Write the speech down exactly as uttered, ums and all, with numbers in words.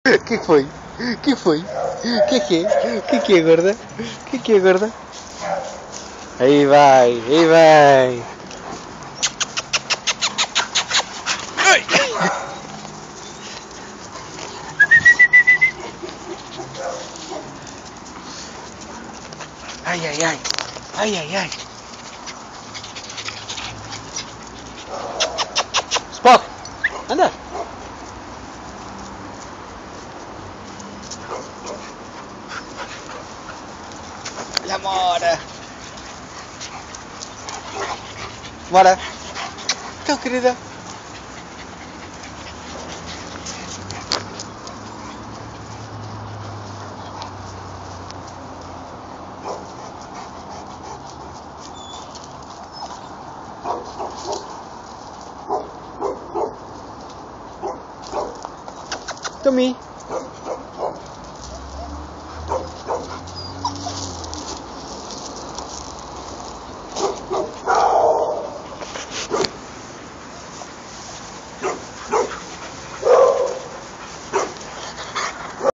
Que que foi? Que foi? Que que é? Que que é, gorda? Que que é, gorda? Aí vai, aí vai. Ai, ai, ai. Ai, ai, ai. Spock, anda. Olha a Mora. Mora. Então, querida. Tommy.